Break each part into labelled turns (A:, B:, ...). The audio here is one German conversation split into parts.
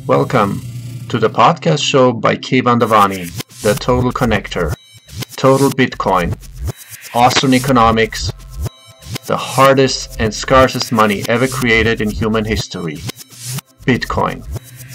A: Welcome to the podcast show by Kevan Davani, the Total Connector, Total Bitcoin, Austrian economics, the hardest and scarcest money ever created in human history, Bitcoin.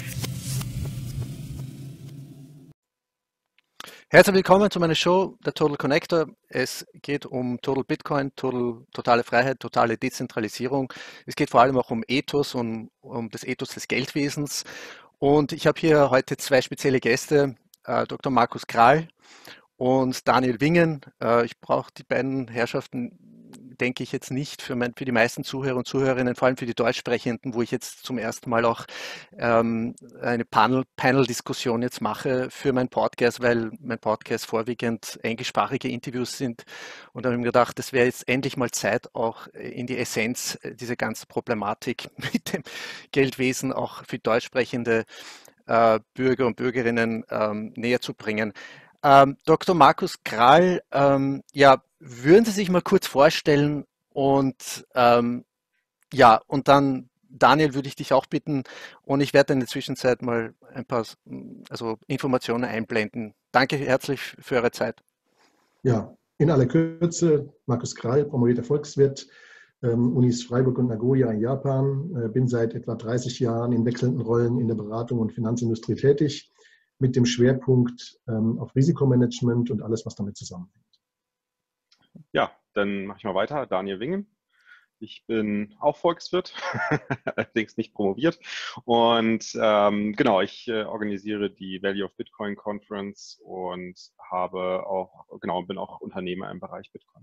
B: Herzlich willkommen zu meiner Show, der Total Connector. Es geht um Total Bitcoin, totale Freiheit, totale Dezentralisierung. Es geht vor allem auch um Ethos und um das Ethos des Geldwesens. Und ich habe hier heute zwei spezielle Gäste, Dr. Markus Krall und Daniel Wingen. Ich brauche die beiden Herrschaften, denke ich, jetzt nicht für die meisten Zuhörer und Zuhörerinnen, vor allem für die Deutschsprechenden, wo ich jetzt zum ersten Mal auch eine Panel-Diskussion jetzt mache für meinen Podcast, weil mein Podcast vorwiegend englischsprachige Interviews sind. Und da habe ich mir gedacht, es wäre jetzt endlich mal Zeit, auch in die Essenz dieser ganzen Problematik mit dem Geldwesen auch für deutschsprechende Bürger und Bürgerinnen näher zu bringen. Dr. Markus Krall, ja, würden Sie sich mal kurz vorstellen und ja, und dann Daniel würde ich dich auch bitten und ich werde in der Zwischenzeit mal ein paar Informationen einblenden. Danke herzlich für eure Zeit.
C: Ja, in aller Kürze, Markus Krall, promovierter Volkswirt, Unis Freiburg und Nagoya in Japan, bin seit etwa 30 Jahren in wechselnden Rollen in der Beratung und Finanzindustrie tätig, mit dem Schwerpunkt auf Risikomanagement und alles, was damit zusammenhängt.
D: Ja, dann mache ich mal weiter. Daniel Wingen. Ich bin auch Volkswirt, allerdings nicht promoviert. Und genau, ich organisiere die Value of Bitcoin Conference und bin auch Unternehmer im Bereich Bitcoin.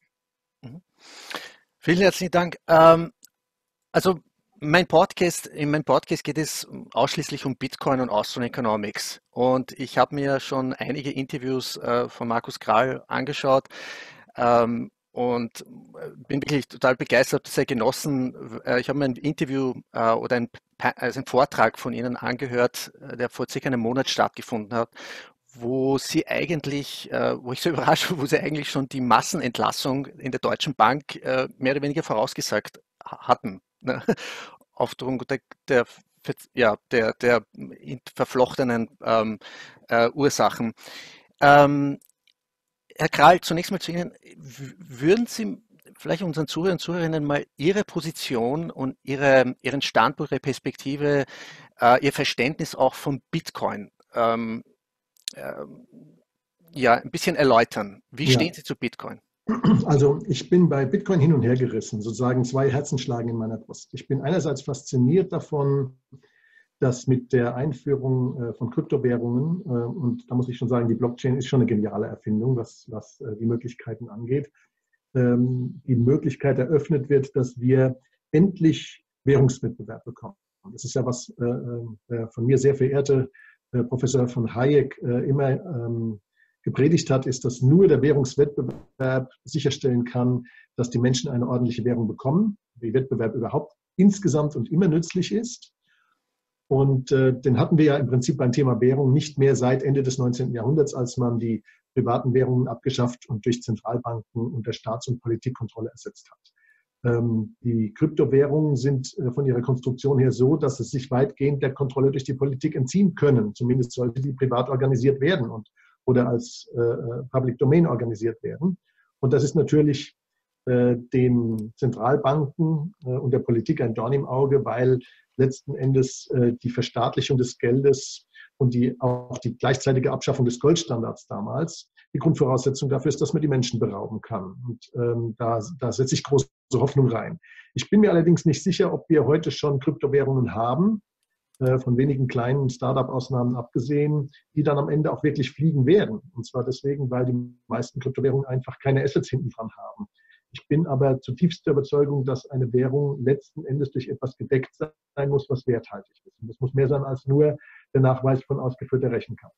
B: Vielen herzlichen Dank. Also in meinem Podcast geht es ausschließlich um Bitcoin und Austrian Economics. Und ich habe mir schon einige Interviews von Markus Krall angeschaut. Und bin wirklich total begeistert, sehr genossen. Ich habe mir ein Interview oder einen Vortrag von Ihnen angehört, der vor circa einem Monat stattgefunden hat, wo Sie eigentlich, wo ich so überrascht war, wo Sie eigentlich schon die Massenentlassung in der Deutschen Bank mehr oder weniger vorausgesagt hatten, ne? Aufgrund der verflochtenen Ursachen. Herr Krall, zunächst mal zu Ihnen. Würden Sie vielleicht unseren Zuhörern und Zuhörerinnen mal Ihre Position und Ihren Standpunkt, Ihre Perspektive, Ihr Verständnis auch von Bitcoin ja, ein bisschen erläutern? Wie stehen Sie zu Bitcoin?
C: Also ich bin bei Bitcoin hin und her gerissen, sozusagen zwei Herzen schlagen in meiner Brust. Ich bin einerseits fasziniert davon, dass mit der Einführung von Kryptowährungen, und da muss ich schon sagen, die Blockchain ist schon eine geniale Erfindung, was die Möglichkeiten angeht, die Möglichkeit eröffnet wird, dass wir endlich Währungswettbewerb bekommen. Das ist ja was der von mir sehr verehrte Professor von Hayek immer gepredigt hat, ist, dass nur der Währungswettbewerb sicherstellen kann, dass die Menschen eine ordentliche Währung bekommen, wie Wettbewerb überhaupt insgesamt und immer nützlich ist. Und den hatten wir ja im Prinzip beim Thema Währung nicht mehr seit Ende des 19. Jahrhunderts, als man die privaten Währungen abgeschafft und durch Zentralbanken unter Staats- und Politikkontrolle ersetzt hat. Die Kryptowährungen sind von ihrer Konstruktion her so, dass es sich weitgehend der Kontrolle durch die Politik entziehen können. Zumindest sollte die privat organisiert werden oder als Public Domain organisiert werden. Und das ist natürlich den Zentralbanken und der Politik ein Dorn im Auge, weil letzten Endes die Verstaatlichung des Geldes und auch die gleichzeitige Abschaffung des Goldstandards damals die Grundvoraussetzung dafür ist, dass man die Menschen berauben kann. Und da setze ich große Hoffnung rein. Ich bin mir allerdings nicht sicher, ob wir heute schon Kryptowährungen haben, von wenigen kleinen Startup-Ausnahmen abgesehen, die dann am Ende auch wirklich fliegen werden. Und zwar deswegen, weil die meisten Kryptowährungen einfach keine Assets hinten dran haben. Ich bin aber zutiefst der Überzeugung, dass eine Währung letzten Endes durch etwas gedeckt sein muss, was werthaltig ist. Und das muss mehr sein als nur der Nachweis von ausgeführter Rechenkraft.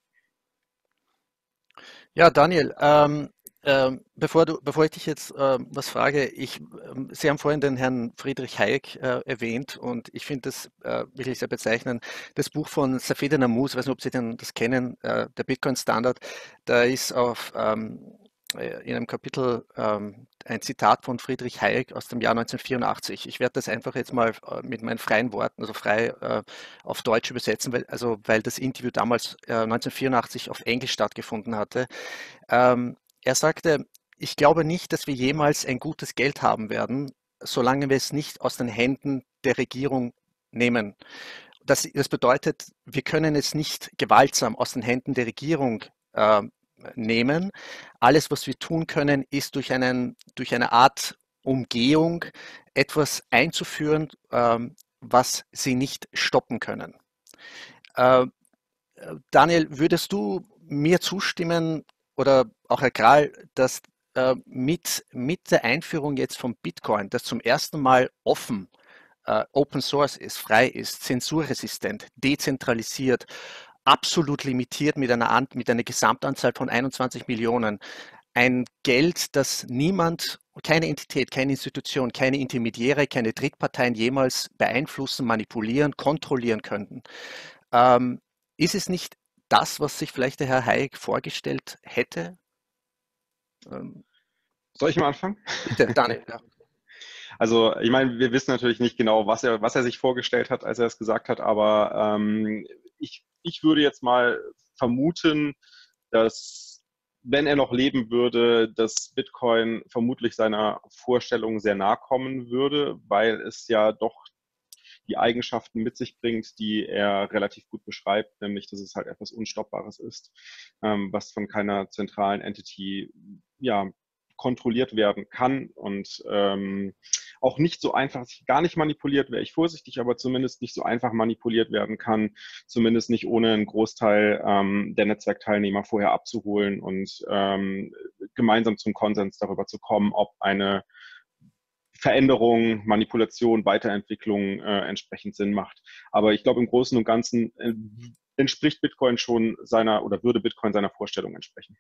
B: Ja, Daniel, bevor ich dich jetzt was frage, Sie haben vorhin den Herrn Friedrich Hayek erwähnt und ich finde das wirklich sehr bezeichnend. Das Buch von Safed Namus, ich weiß nicht, ob Sie das kennen, der Bitcoin-Standard, da ist auf in einem Kapitel ein Zitat von Friedrich Hayek aus dem Jahr 1984. Ich werde das einfach jetzt mal mit meinen freien Worten, also frei auf Deutsch übersetzen, weil das Interview damals 1984 auf Englisch stattgefunden hatte. Er sagte: Ich glaube nicht, dass wir jemals ein gutes Geld haben werden, solange wir es nicht aus den Händen der Regierung nehmen. Das bedeutet, wir können es nicht gewaltsam aus den Händen der Regierung nehmen. Alles, was wir tun können, ist durch eine Art Umgehung etwas einzuführen, was sie nicht stoppen können. Daniel, würdest du mir zustimmen oder auch Herr Kral, dass mit der Einführung jetzt von Bitcoin, das zum ersten Mal Open Source ist, frei ist, zensurresistent, dezentralisiert, absolut limitiert mit einer Gesamtanzahl von 21 Millionen. Ein Geld, das niemand, keine Entität, keine Institution, keine Intermediäre, keine Drittparteien jemals beeinflussen, manipulieren, kontrollieren könnten. Ist es nicht das, was sich vielleicht der Herr Hayek vorgestellt hätte?
D: Soll ich mal anfangen?
B: Bitte, Daniel. Ja.
D: Also ich meine, wir wissen natürlich nicht genau, was er sich vorgestellt hat, als er es gesagt hat, aber ich würde jetzt mal vermuten, dass, wenn er noch leben würde, dass Bitcoin vermutlich seiner Vorstellung sehr nahe kommen würde, weil es ja doch die Eigenschaften mit sich bringt, die er relativ gut beschreibt, nämlich, dass es halt etwas Unstoppbares ist, was von keiner zentralen Entity kontrolliert werden kann und auch nicht so einfach, gar nicht manipuliert, wäre ich vorsichtig, aber zumindest nicht so einfach manipuliert werden kann, zumindest nicht ohne einen Großteil der Netzwerkteilnehmer vorher abzuholen und gemeinsam zum Konsens darüber zu kommen, ob eine Veränderung, Manipulation, Weiterentwicklung entsprechend Sinn macht. Aber ich glaube, im Großen und Ganzen entspricht Bitcoin schon seiner oder würde Bitcoin seiner Vorstellung entsprechen.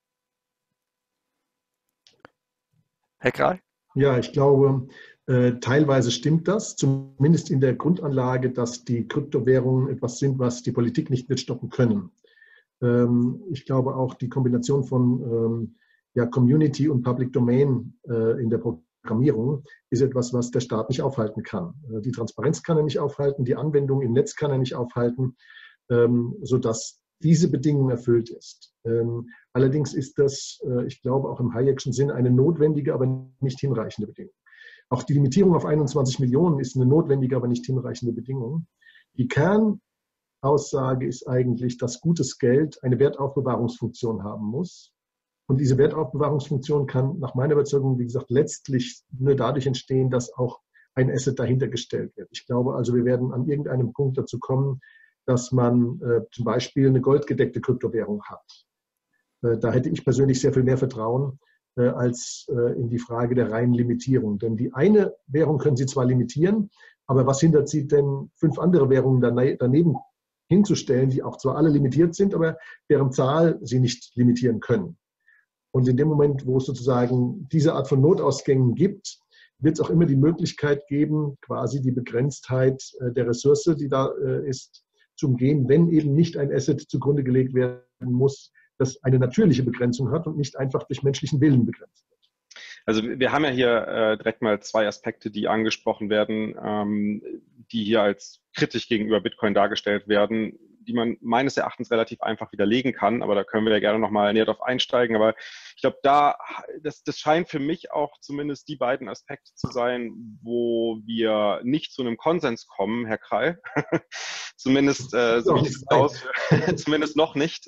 B: Herr Kral?
C: Ja, ich glaube, teilweise stimmt das, zumindest in der Grundanlage, dass die Kryptowährungen etwas sind, was die Politik nicht wird stoppen können. Ich glaube auch, die Kombination von Community und Public Domain in der Programmierung ist etwas, was der Staat nicht aufhalten kann. Die Transparenz kann er nicht aufhalten, die Anwendung im Netz kann er nicht aufhalten, sodass diese Bedingung erfüllt ist. Allerdings ist das, ich glaube, auch im Hayek'schen Sinn eine notwendige, aber nicht hinreichende Bedingung. Auch die Limitierung auf 21 Millionen ist eine notwendige, aber nicht hinreichende Bedingung. Die Kernaussage ist eigentlich, dass gutes Geld eine Wertaufbewahrungsfunktion haben muss. Und diese Wertaufbewahrungsfunktion kann nach meiner Überzeugung, wie gesagt, letztlich nur dadurch entstehen, dass auch ein Asset dahinter gestellt wird. Ich glaube also, wir werden an irgendeinem Punkt dazu kommen, dass man zum Beispiel eine goldgedeckte Kryptowährung hat. Da hätte ich persönlich sehr viel mehr Vertrauen als in die Frage der reinen Limitierung. Denn die eine Währung können Sie zwar limitieren, aber was hindert Sie denn, 5 andere Währungen daneben hinzustellen, die auch zwar alle limitiert sind, aber deren Zahl Sie nicht limitieren können? Und in dem Moment, wo es sozusagen diese Art von Notausgängen gibt, wird es auch immer die Möglichkeit geben, quasi die Begrenztheit der Ressource, die da ist, zu umgehen, wenn eben nicht ein Asset zugrunde gelegt werden muss, das eine natürliche Begrenzung hat und nicht einfach durch menschlichen Willen begrenzt wird.
D: Also wir haben ja hier direkt mal 2 Aspekte, die angesprochen werden, die hier als kritisch gegenüber Bitcoin dargestellt werden, die man meines Erachtens relativ einfach widerlegen kann, aber da können wir ja gerne nochmal näher drauf einsteigen. Aber ich glaube, das scheint für mich auch zumindest die beiden Aspekte zu sein, wo wir nicht zu einem Konsens kommen, Herr Krall. Zumindest, so wie es aussieht, zumindest noch nicht.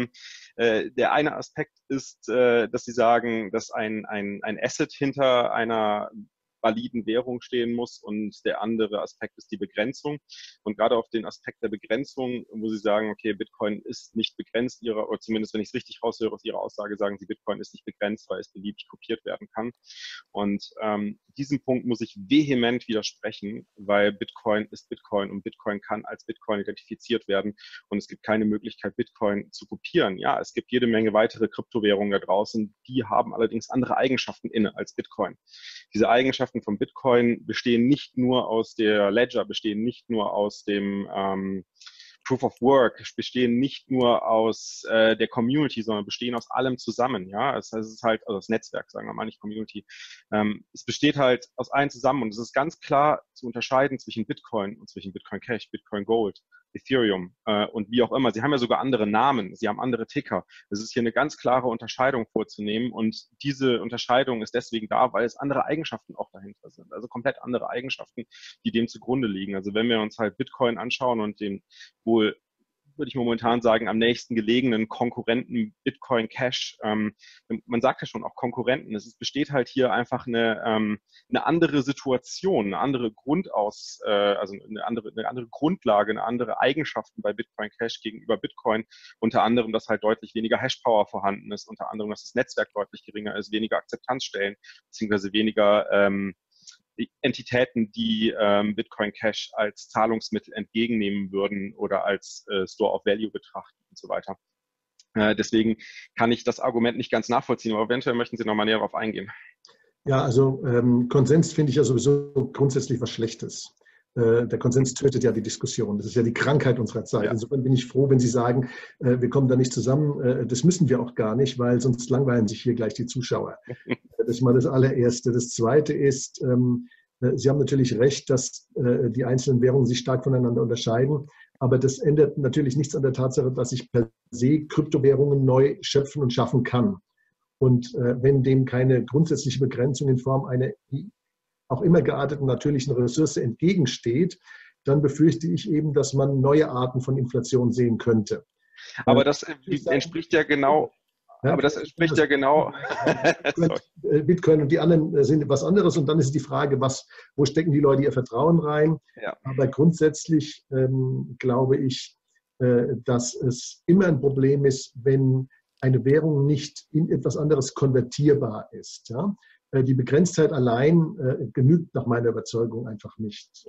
D: Der eine Aspekt ist, dass Sie sagen, dass ein Asset hinter einer validen Währung stehen muss und der andere Aspekt ist die Begrenzung. Und gerade auf den Aspekt der Begrenzung, wo Sie sagen, okay, Bitcoin ist nicht begrenzt, oder zumindest, wenn ich es richtig raushöre aus Ihrer Aussage, sagen Sie, Bitcoin ist nicht begrenzt, weil es beliebig kopiert werden kann. Und diesem Punkt muss ich vehement widersprechen, weil Bitcoin ist Bitcoin und Bitcoin kann als Bitcoin identifiziert werden und es gibt keine Möglichkeit, Bitcoin zu kopieren. Ja, es gibt jede Menge weitere Kryptowährungen da draußen, die haben allerdings andere Eigenschaften inne als Bitcoin. Diese Eigenschaften von Bitcoin bestehen nicht nur aus der Ledger, bestehen nicht nur aus dem Proof of Work bestehen nicht nur aus der Community, sondern bestehen aus allem zusammen. Ja, es ist halt, also das Netzwerk, sagen wir mal, nicht Community. Es besteht halt aus allen zusammen und es ist ganz klar zu unterscheiden zwischen Bitcoin und zwischen Bitcoin Cash, Bitcoin Gold, Ethereum und wie auch immer. Sie haben ja sogar andere Namen, sie haben andere Ticker. Es ist hier eine ganz klare Unterscheidung vorzunehmen und diese Unterscheidung ist deswegen da, weil es andere Eigenschaften auch dahinter sind. Also komplett andere Eigenschaften, die dem zugrunde liegen. Also wenn wir uns halt Bitcoin anschauen und den wohl, würde ich momentan sagen, am nächsten gelegenen Konkurrenten Bitcoin Cash. Man sagt ja schon auch Konkurrenten. Es besteht halt hier einfach eine andere Situation, eine andere also eine andere Grundlage, eine andere Eigenschaften bei Bitcoin Cash gegenüber Bitcoin. Unter anderem, dass halt deutlich weniger Hashpower vorhanden ist, unter anderem, dass das Netzwerk deutlich geringer ist, weniger Akzeptanzstellen, beziehungsweise weniger Entitäten, die Bitcoin Cash als Zahlungsmittel entgegennehmen würden oder als Store of Value betrachten und so weiter. Deswegen kann ich das Argument nicht ganz nachvollziehen, aber eventuell möchten Sie noch mal näher darauf eingehen.
C: Ja, also Konsens finde ich ja sowieso grundsätzlich was Schlechtes. Der Konsens tötet ja die Diskussion. Das ist ja die Krankheit unserer Zeit. Ja. Insofern bin ich froh, wenn Sie sagen, wir kommen da nicht zusammen. Das müssen wir auch gar nicht, weil sonst langweilen sich hier gleich die Zuschauer. Das ist mal das Allererste. Das Zweite ist, Sie haben natürlich recht, dass die einzelnen Währungen sich stark voneinander unterscheiden. Aber das ändert natürlich nichts an der Tatsache, dass ich per se Kryptowährungen neu schöpfen und schaffen kann. Und wenn dem keine grundsätzliche Begrenzung in Form einer auch immer gearteten natürlichen Ressource entgegensteht, dann befürchte ich eben, dass man neue Arten von Inflation sehen könnte.
D: Aber das entspricht ja genau.
C: Ja,
D: aber das entspricht ja genau.
C: Bitcoin und die anderen sind etwas anderes und dann ist die Frage, wo stecken die Leute ihr Vertrauen rein? Ja. Aber grundsätzlich glaube ich, dass es immer ein Problem ist, wenn eine Währung nicht in etwas anderes konvertierbar ist. Ja? Die Begrenztheit allein genügt nach meiner Überzeugung einfach nicht.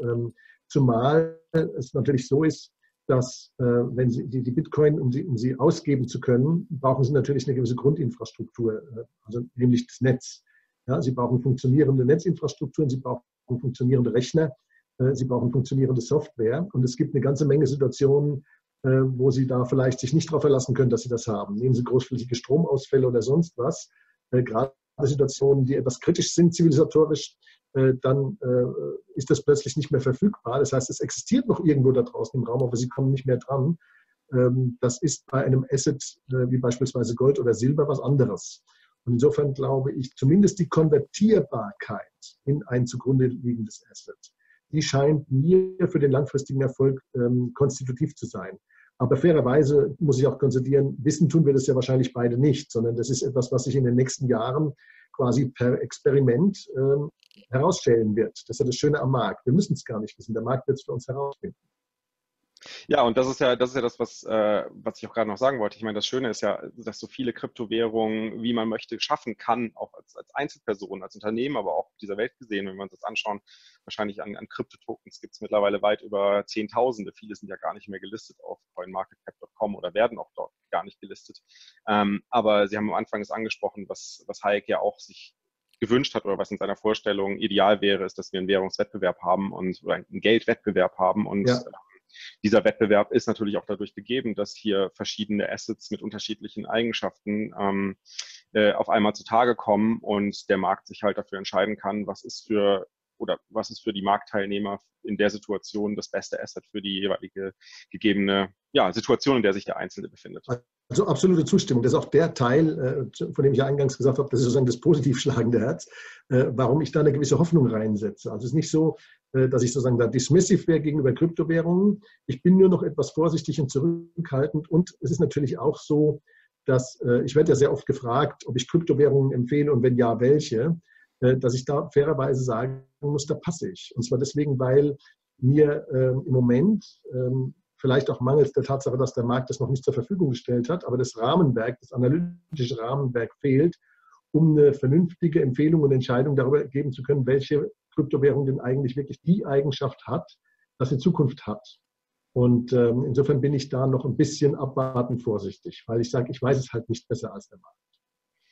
C: Zumal es natürlich so ist, dass wenn Sie die Bitcoin, um sie ausgeben zu können, brauchen Sie natürlich eine gewisse Grundinfrastruktur, also nämlich das Netz. Ja, Sie brauchen funktionierende Netzinfrastrukturen, Sie brauchen funktionierende Rechner, Sie brauchen funktionierende Software. Und es gibt eine ganze Menge Situationen, wo Sie da vielleicht sich nicht darauf verlassen können, dass Sie das haben. Nehmen Sie großflächige Stromausfälle oder sonst was. Gerade Situationen, die etwas kritisch sind, zivilisatorisch, dann ist das plötzlich nicht mehr verfügbar. Das heißt, es existiert noch irgendwo da draußen im Raum, aber Sie kommen nicht mehr dran. Das ist bei einem Asset wie beispielsweise Gold oder Silber was anderes. Und insofern glaube ich, zumindest die Konvertierbarkeit in ein zugrunde liegendes Asset, die scheint mir für den langfristigen Erfolg konstitutiv zu sein. Aber fairerweise muss ich auch konstatieren, wissen tun wir das ja wahrscheinlich beide nicht, sondern das ist etwas, was sich in den nächsten Jahren quasi per Experiment herausstellen wird. Das ist ja das Schöne am Markt. Wir müssen es gar nicht wissen. Der Markt wird es für uns herausfinden.
D: Ja, und das ist ja das, was ich auch gerade noch sagen wollte. Ich meine, das Schöne ist ja, dass so viele Kryptowährungen, wie man möchte, schaffen kann, auch als Einzelperson, als Unternehmen, aber auch auf dieser Welt gesehen, wenn wir uns das anschauen, wahrscheinlich an Kryptotokens gibt es mittlerweile weit über Zehntausende. Viele sind ja gar nicht mehr gelistet auf coinmarketcap.com oder werden auch dort gar nicht gelistet. Aber Sie haben am Anfang es angesprochen, was Hayek ja auch sich gewünscht hat oder was in seiner Vorstellung ideal wäre, ist, dass wir einen Währungswettbewerb haben oder einen Geldwettbewerb haben und ja. Dieser Wettbewerb ist natürlich auch dadurch gegeben, dass hier verschiedene Assets mit unterschiedlichen Eigenschaften auf einmal zutage kommen und der Markt sich halt dafür entscheiden kann, was ist für die Marktteilnehmer in der Situation das beste Asset für die jeweilige gegebene Situation, in der sich der Einzelne befindet.
C: Also absolute Zustimmung. Das ist auch der Teil, von dem ich ja eingangs gesagt habe, das ist sozusagen das positiv schlagende Herz, warum ich da eine gewisse Hoffnung reinsetze. Also es ist nicht so, dass ich sozusagen da dismissive wäre gegenüber Kryptowährungen. Ich bin nur noch etwas vorsichtig und zurückhaltend. Und es ist natürlich auch so, dass ich werde ja sehr oft gefragt, ob ich Kryptowährungen empfehle und wenn ja, welche, dass ich da fairerweise sagen muss, da passe ich. Und zwar deswegen, weil mir im Moment vielleicht auch mangels der Tatsache, dass der Markt das noch nicht zur Verfügung gestellt hat, aber das Rahmenwerk, das analytische Rahmenwerk fehlt, um eine vernünftige Empfehlung und Entscheidung darüber geben zu können, welche Kryptowährung denn eigentlich wirklich die Eigenschaft hat, dass sie Zukunft hat. Und insofern bin ich da noch ein bisschen abwartend vorsichtig, weil ich sage, ich weiß es halt nicht besser als der Markt.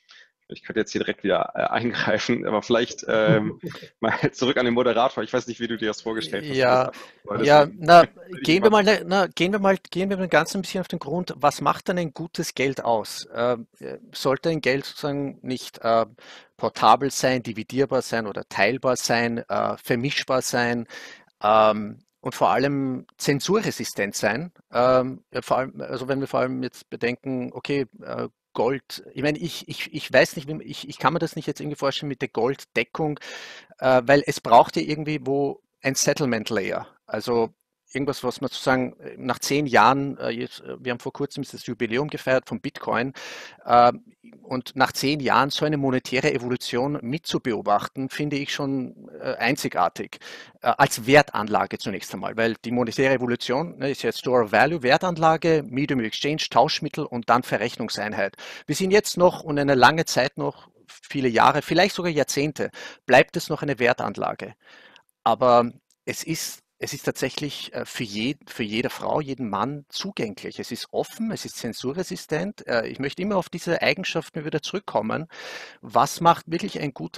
D: Ich könnte jetzt hier direkt wieder eingreifen, aber vielleicht mal zurück an den Moderator. Ich weiß nicht, wie du dir das vorgestellt hast.
B: Ja, ja, na, gehen wir mal ganz ein bisschen auf den Grund. Was macht denn ein gutes Geld aus? Sollte ein Geld sozusagen nicht portabel sein, dividierbar sein oder teilbar sein, vermischbar sein, und vor allem zensurresistent sein? Ja, vor allem, also wenn wir vor allem jetzt bedenken, okay, Gold, ich meine, ich weiß nicht, ich kann mir das nicht jetzt irgendwie vorstellen mit der Golddeckung, weil es braucht ja irgendwie wo ein Settlement Layer. Also irgendwas, was man sozusagen nach 10 Jahren, wir haben vor kurzem das Jubiläum gefeiert von Bitcoin, äh, und nach 10 Jahren so eine monetäre Evolution mitzubeobachten, finde ich schon einzigartig. Als Wertanlage zunächst einmal, weil die monetäre Evolution, ne, ist ja Store of Value, Wertanlage, Medium of Exchange, Tauschmittel und dann Verrechnungseinheit. Wir sind jetzt noch und eine lange Zeit noch, viele Jahre, vielleicht sogar Jahrzehnte, bleibt es noch eine Wertanlage. Aber es ist tatsächlich für jede Frau, jeden Mann zugänglich. Es ist offen, es ist zensurresistent. Ich möchte immer auf diese Eigenschaften wieder zurückkommen. Was macht wirklich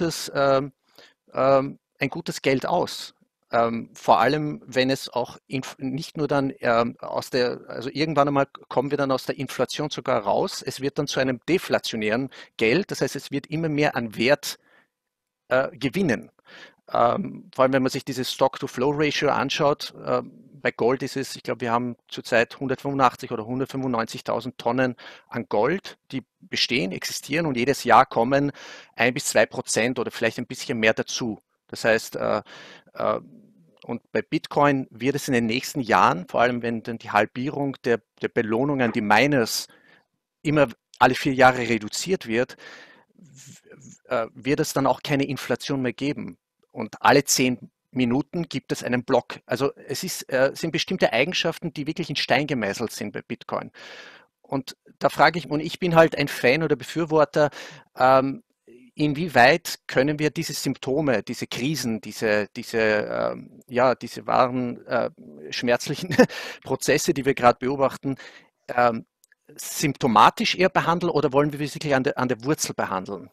B: ein gutes Geld aus? Vor allem, wenn es auch nicht nur dann also irgendwann einmal kommen wir dann aus der Inflation sogar raus. Es wird dann zu einem deflationären Geld. Das heißt, es wird immer mehr an Wert gewinnen. Vor allem, wenn man sich dieses Stock-to-Flow-Ratio anschaut, bei Gold ist es, ich glaube, wir haben zurzeit 185 oder 195.000 Tonnen an Gold, die bestehen, existieren und jedes Jahr kommen 1 bis 2% oder vielleicht ein bisschen mehr dazu. Das heißt, und bei Bitcoin wird es in den nächsten Jahren, vor allem wenn dann die Halbierung der Belohnung an die Miners immer alle 4 Jahre reduziert wird, wird es dann auch keine Inflation mehr geben. Und alle 10 Minuten gibt es einen Block. Also sind bestimmte Eigenschaften, die wirklich in Stein gemeißelt sind bei Bitcoin. Und da frage ich, und ich bin halt ein Fan oder Befürworter, inwieweit können wir diese Symptome, diese Krisen, diese wahren schmerzlichen Prozesse, die wir gerade beobachten, symptomatisch eher behandeln oder wollen wir wirklich an der Wurzel behandeln?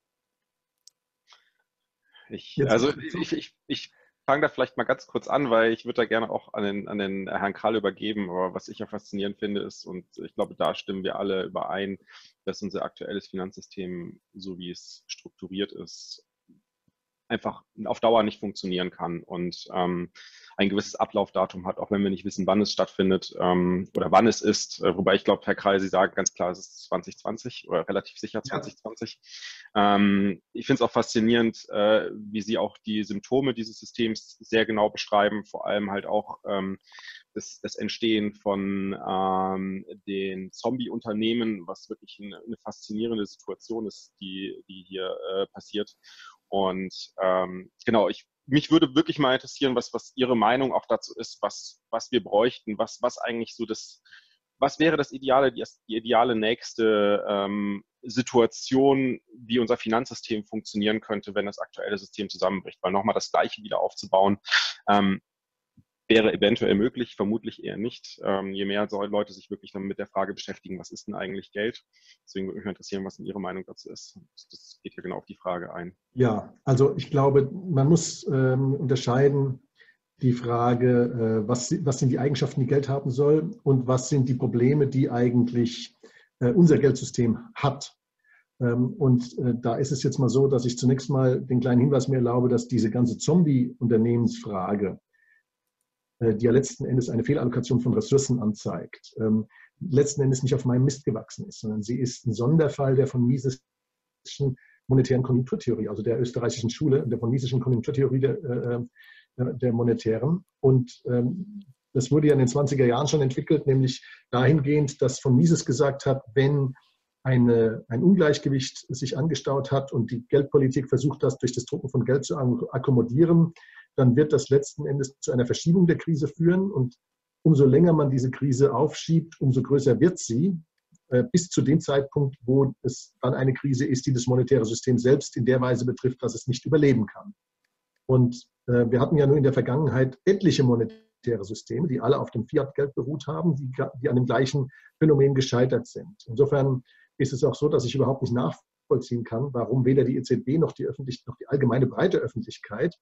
D: Ich fange da vielleicht mal ganz kurz an, weil ich würde da gerne auch an den Herrn Krall übergeben. Aber was ich ja faszinierend finde ist, und ich glaube, da stimmen wir alle überein, dass unser aktuelles Finanzsystem, so wie es strukturiert ist, einfach auf Dauer nicht funktionieren kann und ein gewisses Ablaufdatum hat, auch wenn wir nicht wissen, wann es stattfindet oder wann es ist. Wobei ich glaube, Herr Krall, Sie sagen ganz klar, es ist 2020 oder relativ sicher 2020. Ja. Ich finde es auch faszinierend, wie Sie auch die Symptome dieses Systems sehr genau beschreiben, vor allem halt auch das Entstehen von den Zombie-Unternehmen, was wirklich eine faszinierende Situation ist, die hier passiert. Und genau, mich würde wirklich mal interessieren, was Ihre Meinung auch dazu ist, was wir bräuchten, was eigentlich so was wäre das Ideale, die ideale nächste Situation, wie unser Finanzsystem funktionieren könnte, wenn das aktuelle System zusammenbricht. Weil nochmal das Gleiche wieder aufzubauen, wäre eventuell möglich, vermutlich eher nicht. Je mehr Leute sich wirklich dann mit der Frage beschäftigen, was ist denn eigentlich Geld? Deswegen würde mich interessieren, was denn Ihre Meinung dazu ist. Das geht ja genau auf die Frage ein.
C: Ja, also ich glaube, man muss unterscheiden die Frage, was sind die Eigenschaften, die Geld haben soll und was sind die Probleme, die eigentlich unser Geldsystem hat. Und da ist es jetzt mal so, dass ich zunächst mal den kleinen Hinweis mir erlaube, dass diese ganze Zombie-Unternehmensfrage, die ja letzten Endes eine Fehlallokation von Ressourcen anzeigt, letzten Endes nicht auf meinem Mist gewachsen ist, sondern sie ist ein Sonderfall der von Misesischen monetären Konjunkturtheorie, also der österreichischen Schule, der von Misesischen Konjunkturtheorie der monetären. Und das wurde ja in den 20er Jahren schon entwickelt, nämlich dahingehend, dass von Mises gesagt hat, wenn ein Ungleichgewicht sich angestaut hat und die Geldpolitik versucht, das durch das Drucken von Geld zu akkommodieren, dann wird das letzten Endes zu einer Verschiebung der Krise führen. Und umso länger man diese Krise aufschiebt, umso größer wird sie, bis zu dem Zeitpunkt, wo es dann eine Krise ist, die das monetäre System selbst in der Weise betrifft, dass es nicht überleben kann. Und wir hatten ja nur in der Vergangenheit etliche monetäre Systeme, die alle auf dem Fiat-Geld beruht haben, die an dem gleichen Phänomen gescheitert sind. Insofern ist es auch so, dass ich überhaupt nicht nachvollziehen nachvollziehen kann, warum weder die EZB noch die allgemeine breite Öffentlichkeit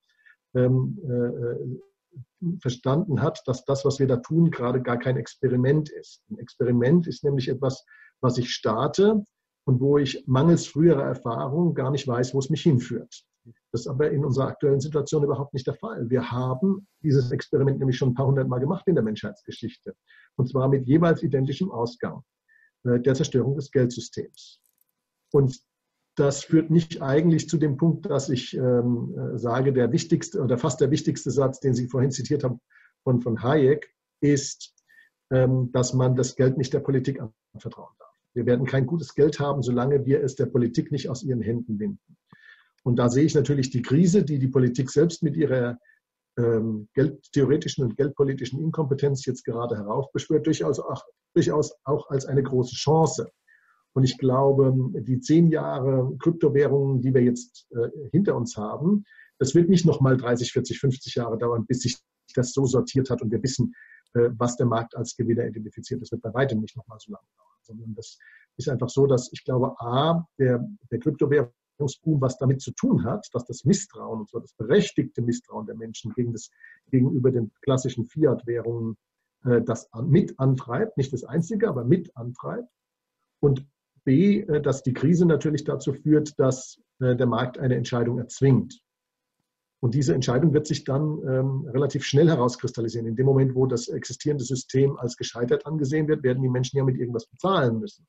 C: verstanden hat, dass das, was wir da tun, gerade gar kein Experiment ist. Ein Experiment ist nämlich etwas, was ich starte und wo ich mangels früherer Erfahrung gar nicht weiß, wo es mich hinführt. Das ist aber in unserer aktuellen Situation überhaupt nicht der Fall. Wir haben dieses Experiment nämlich schon ein paar hundert Mal gemacht in der Menschheitsgeschichte. Und zwar mit jeweils identischem Ausgang, der Zerstörung des Geldsystems. Und das führt mich eigentlich zu dem Punkt, dass ich sage, der wichtigste oder fast der wichtigste Satz, den Sie vorhin zitiert haben von Hayek, ist, dass man das Geld nicht der Politik anvertrauen darf. Wir werden kein gutes Geld haben, solange wir es der Politik nicht aus ihren Händen binden. Und da sehe ich natürlich die Krise, die die Politik selbst mit ihrer geldtheoretischen und geldpolitischen Inkompetenz jetzt gerade heraufbeschwört, durchaus auch als eine große Chance. Und ich glaube, die 10 Jahre Kryptowährungen, die wir jetzt hinter uns haben, das wird nicht nochmal 30, 40, 50 Jahre dauern, bis sich das so sortiert hat und wir wissen, was der Markt als Gewinner identifiziert. Das wird bei weitem nicht nochmal so lange dauern, sondern das ist einfach so, dass ich glaube, der Kryptowährungsboom, was damit zu tun hat, dass das Misstrauen, und zwar das berechtigte Misstrauen der Menschen gegenüber den klassischen Fiat-Währungen, das mit antreibt, nicht das Einzige, aber mit antreibt. Und B, dass die Krise natürlich dazu führt, dass der Markt eine Entscheidung erzwingt. Und diese Entscheidung wird sich dann relativ schnell herauskristallisieren. In dem Moment, wo das existierende System als gescheitert angesehen wird, werden die Menschen ja mit irgendwas bezahlen müssen.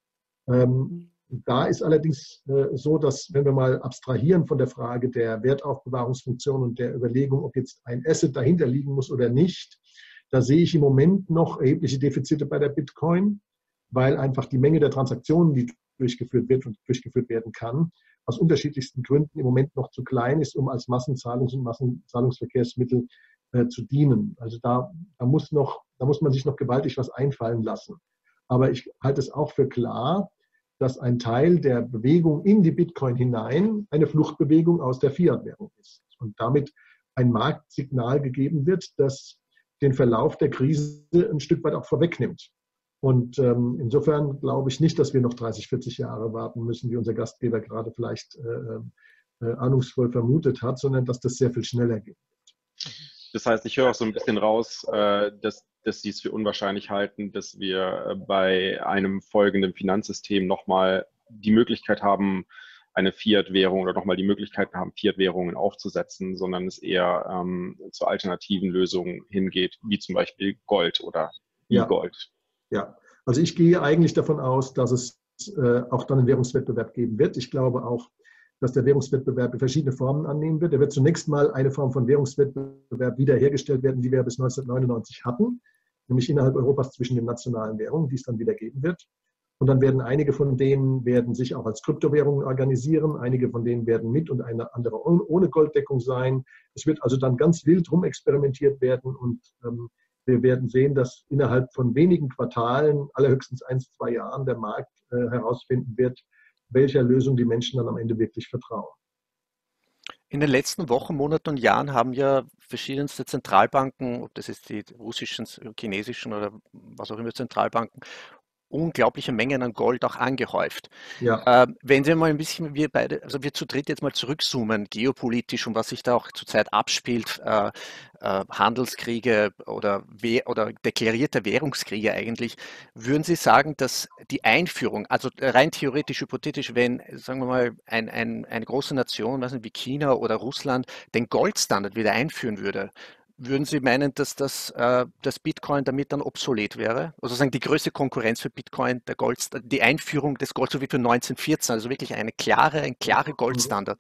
C: Da ist allerdings so, dass, wenn wir mal abstrahieren von der Frage der Wertaufbewahrungsfunktion und der Überlegung, ob jetzt ein Asset dahinter liegen muss oder nicht, da sehe ich im Moment noch erhebliche Defizite bei der Bitcoin, weil einfach die Menge der Transaktionen, die durchgeführt wird und durchgeführt werden kann, aus unterschiedlichsten Gründen im Moment noch zu klein ist, um als Massenzahlungs- und Massenzahlungsverkehrsmittel zu dienen. Also da muss man sich noch gewaltig was einfallen lassen. Aber ich halte es auch für klar, dass ein Teil der Bewegung in die Bitcoin hinein eine Fluchtbewegung aus der Fiat-Währung ist und damit ein Marktsignal gegeben wird, das den Verlauf der Krise ein Stück weit auch vorwegnimmt. Und insofern glaube ich nicht, dass wir noch 30, 40 Jahre warten müssen, wie unser Gastgeber gerade vielleicht ahnungsvoll vermutet hat, sondern dass das sehr viel schneller geht.
D: Das heißt, ich höre auch so ein bisschen raus, dass Sie es für unwahrscheinlich halten, dass wir bei einem folgenden Finanzsystem nochmal die Möglichkeit haben, eine Fiat-Währung oder nochmal die Möglichkeit haben, Fiat-Währungen aufzusetzen, sondern es eher zu alternativen Lösungen hingeht, wie zum Beispiel Gold oder E-Gold.
C: Ja, also ich gehe eigentlich davon aus, dass es auch dann einen Währungswettbewerb geben wird. Ich glaube auch, dass der Währungswettbewerb verschiedene Formen annehmen wird. Er wird zunächst mal eine Form von Währungswettbewerb wiederhergestellt werden, die wir bis 1999 hatten, nämlich innerhalb Europas zwischen den nationalen Währungen, die es dann wieder geben wird. Und dann werden einige von denen sich auch als Kryptowährungen organisieren, einige von denen werden mit und eine andere ohne Golddeckung sein. Es wird also dann ganz wild rumexperimentiert werden und wir werden sehen, dass innerhalb von wenigen Quartalen, allerhöchstens 1, 2 Jahren, der Markt herausfinden wird, welcher Lösung die Menschen dann am Ende wirklich vertrauen.
B: In den letzten Wochen, Monaten und Jahren haben ja verschiedenste Zentralbanken, ob das jetzt die russischen, chinesischen oder was auch immer Zentralbanken, unglaubliche Mengen an Gold auch angehäuft.
C: Ja.
B: Wenn Sie mal ein bisschen, wir zu dritt jetzt mal zurückzoomen, geopolitisch und was sich da auch zurzeit abspielt, Handelskriege oder deklarierte Währungskriege eigentlich, würden Sie sagen, dass die Einführung, also rein theoretisch, hypothetisch, wenn, sagen wir mal, eine große Nation, weiß nicht, wie China oder Russland, den Goldstandard wieder einführen würde, würden Sie meinen, dass das Bitcoin damit dann obsolet wäre? Also sagen die größte Konkurrenz für Bitcoin, die Einführung des Gold, so wie für 1914, also wirklich ein klare Goldstandard?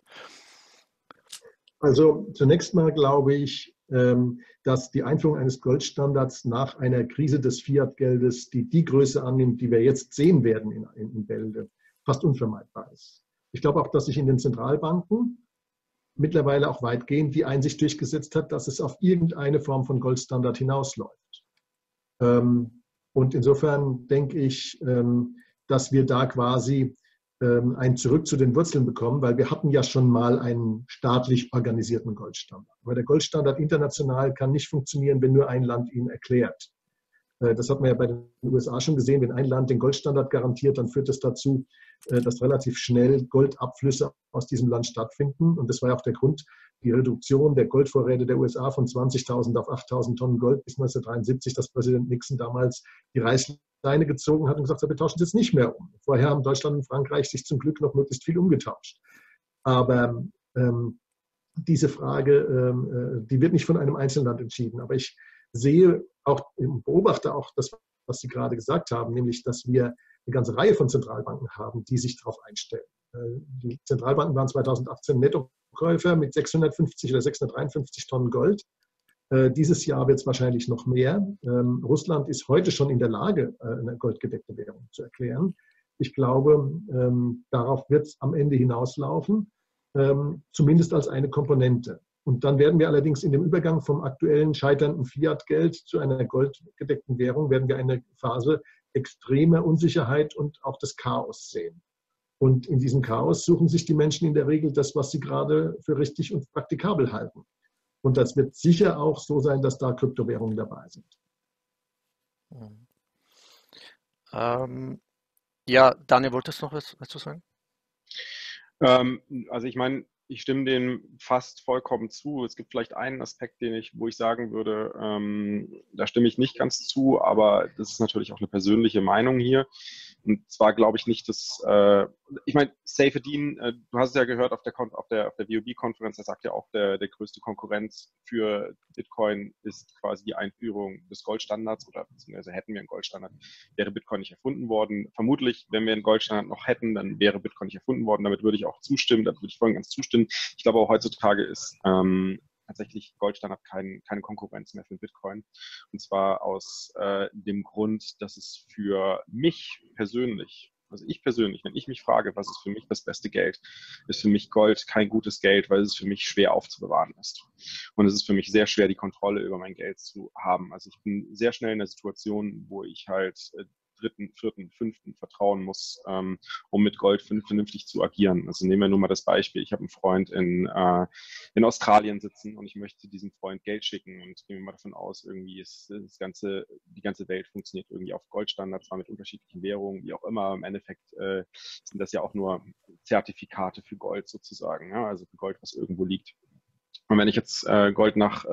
C: Also zunächst mal glaube ich, dass die Einführung eines Goldstandards nach einer Krise des Fiat-Geldes, die Größe annimmt, die wir jetzt sehen werden in Bälde, fast unvermeidbar ist. Ich glaube auch, dass sich in den Zentralbanken mittlerweile auch weitgehend die Einsicht durchgesetzt hat, dass es auf irgendeine Form von Goldstandard hinausläuft. Und insofern denke ich, dass wir da quasi ein Zurück zu den Wurzeln bekommen, weil wir hatten ja schon mal einen staatlich organisierten Goldstandard. Aber der Goldstandard international kann nicht funktionieren, wenn nur ein Land ihn erklärt. Das hat man ja bei den USA schon gesehen. Wenn ein Land den Goldstandard garantiert, dann führt das dazu, dass relativ schnell Goldabflüsse aus diesem Land stattfinden. Und das war ja auch der Grund, die Reduktion der Goldvorräte der USA von 20.000 auf 8.000 Tonnen Gold bis 1973, dass Präsident Nixon damals die Reißleine gezogen hat und gesagt hat, wir tauschen das jetzt nicht mehr um. Vorher haben Deutschland und Frankreich sich zum Glück noch möglichst viel umgetauscht. Aber diese Frage, die wird nicht von einem Einzelland entschieden. Aber ich sehe auch, beobachte auch das, was Sie gerade gesagt haben, nämlich, dass wir eine ganze Reihe von Zentralbanken haben, die sich darauf einstellen. Die Zentralbanken waren 2018 Nettokäufer mit 650 oder 653 Tonnen Gold. Dieses Jahr wird es wahrscheinlich noch mehr. Russland ist heute schon in der Lage, eine goldgedeckte Währung zu erklären. Ich glaube, darauf wird es am Ende hinauslaufen, zumindest als eine Komponente. Und dann werden wir allerdings in dem Übergang vom aktuellen scheiternden Fiat-Geld zu einer goldgedeckten Währung, werden wir eine Phase extremer Unsicherheit und auch des Chaos sehen. Und in diesem Chaos suchen sich die Menschen in der Regel das, was sie gerade für richtig und praktikabel halten. Und das wird sicher auch so sein, dass da Kryptowährungen dabei sind.
B: Ja, Daniel, wolltest du noch was dazu sagen?
D: Also ich meine, ich stimme dem fast vollkommen zu. Es gibt vielleicht einen Aspekt, wo ich sagen würde, da stimme ich nicht ganz zu, aber das ist natürlich auch eine persönliche Meinung hier. Und zwar glaube ich nicht, dass, ich meine, Saifedean, du hast es ja gehört auf der BOB-Konferenz, er sagt ja auch, der größte Konkurrenz für Bitcoin ist quasi die Einführung des Goldstandards, oder beziehungsweise hätten wir einen Goldstandard, wäre Bitcoin nicht erfunden worden. Vermutlich, wenn wir einen Goldstandard noch hätten, dann wäre Bitcoin nicht erfunden worden. Damit würde ich auch zustimmen, damit würde ich voll und ganz zustimmen. Ich glaube auch heutzutage ist tatsächlich Goldstandard keine Konkurrenz mehr für Bitcoin. Und zwar aus dem Grund, dass es für mich persönlich, also ich persönlich, wenn ich mich frage, was ist für mich das beste Geld, ist für mich Gold kein gutes Geld, weil es für mich schwer aufzubewahren ist. Und es ist für mich sehr schwer, die Kontrolle über mein Geld zu haben. Also ich bin sehr schnell in der Situation, wo ich halt dritten, vierten, fünften vertrauen muss, um mit Gold vernünftig zu agieren. Also nehmen wir nur mal das Beispiel, ich habe einen Freund in Australien sitzen und ich möchte diesem Freund Geld schicken und gehen wir mal davon aus, irgendwie ist die ganze Welt funktioniert irgendwie auf Goldstandards, zwar mit unterschiedlichen Währungen, wie auch immer. Im Endeffekt sind das ja auch nur Zertifikate für Gold sozusagen, ja? Also für Gold, was irgendwo liegt. Und wenn ich jetzt Gold nach